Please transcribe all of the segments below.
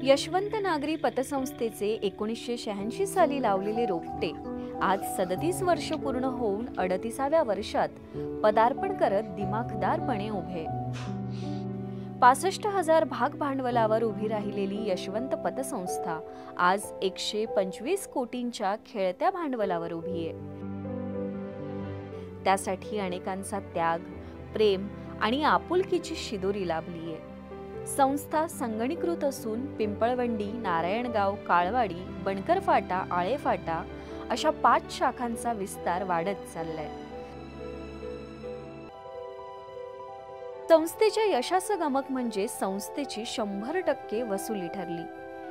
यशवंत नागरी पतसंस्थेचे 1986 साली लावलेले रोपटे आज 37 वर्ष पूर्ण होऊन 38व्या वर्षात पदार्पण करत दिमाखदारपणे उभे. 65,000 भाग भांडवलावर उभी राहिलेली यशवंत पतसंस्था आज 125 कोटींच्या खेळत्या भांडवलावर उभी आहे. त्यासाठी अनेकांचा त्याग, प्रेम आणि आपुलकीची शिदोरी लाभली आहे. संस्था संगणीकृत असून पिंपळवंडी, नारायणगाव, काळवाडी, बनकर फाटा, आळे फाटा अशा 5 शाखांचा विस्तार वाढत चाललाय. संस्थेच्या यशाचं गमक म्हणजे संस्थेची 100% वसुली ठरली.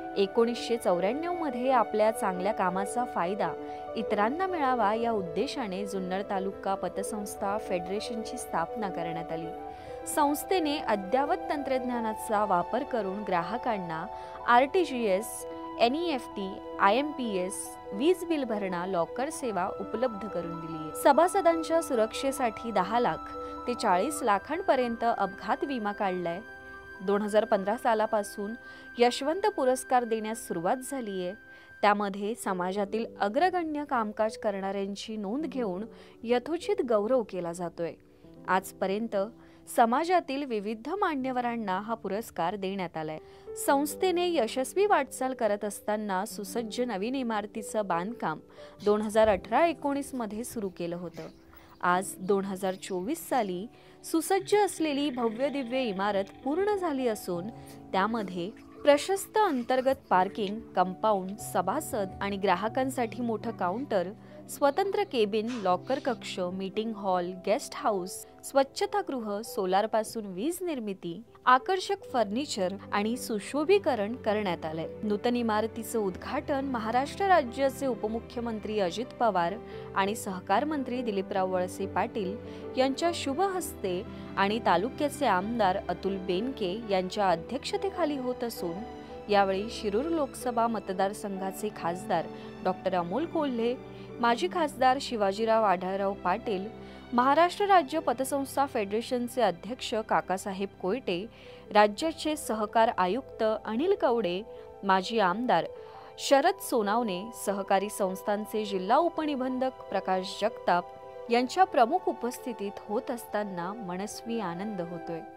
1994 मध्ये आपल्या चांगल्या कामाचा फायदा इतरांना मिळावा या उद्देशाने जुन्नर तालुका पतसंस्था फेडरेशनची स्थापना करण्यात आली. संस्थेने अद्ययावत तंत्रज्ञानाचा वापर करून ग्राहकांना RTGS, NEFT, IMPS, वीज बिल भरणा, लॉकर सेवा उपलब्ध करून दिली. सभासदांच्या सुरक्षेसाठी 10 लाख ते 40 लाखांपर्यंत अपघात विमा काढलाय. 2015 सालापासून यशवंत पुरस्कार देण्यास सुरुवात झाली आहे. त्यामध्ये समाजातील अग्रगण्य कामकाज करणाऱ्यांची नोंद घेऊन यथोचित गौरव केला जातोय. आजपर्यंत समाजातील विविध मान्यवरांना हा पुरस्कार देण्यात आलाय. संस्थेने यशस्वी वाटचाल करत असताना सुसज्ज नवीन इमारतीचं बांधकाम 2018-19 मध्ये सुरू केलं होतं. आज 2024 साली सुसज्ज असलेली भव्य दिव्य इमारत पूर्ण झाली असून त्यामध्ये प्रशस्त अंतर्गत पार्किंग, कंपाऊंड, सभासद आणि ग्राहकांसाठी मोठं काउंटर, स्वतंत्र केबिन, लॉकर कक्ष, मीटिंग हॉल, गेस्ट हाऊस, स्वच्छतागृह, सोलारपासून वीज निर्मिती, आकर्षक फर्निचर आणि सुशोभीकरण करण्यात आलंय. नूतन इमारतीचं उद्घाटन महाराष्ट्र राज्याचे उपमुख्यमंत्री अजित पवार आणि सहकार मंत्री दिलीपराव वळसे पाटील यांच्या शुभ हस्ते आणि तालुक्याचे आमदार अतुल बेनके यांच्या अध्यक्षतेखाली होत असून यावेळी शिरूर लोकसभा मतदारसंघाचे खासदार डॉक्टर अमोल कोल्हे, माजी खासदार शिवाजीराव आढळराव पाटील, महाराष्ट्र राज्य पतसंस्था फेडरेशनचे अध्यक्ष काकासाहेब कोयटे, राज्याचे सहकार आयुक्त अनिल कवडे, माजी आमदार शरद सोनावणे, सहकारी संस्थांचे जिल्हा उपनिबंधक प्रकाश जगताप यांच्या प्रमुख उपस्थितीत होत असताना मनस्वी आनंद होतोय.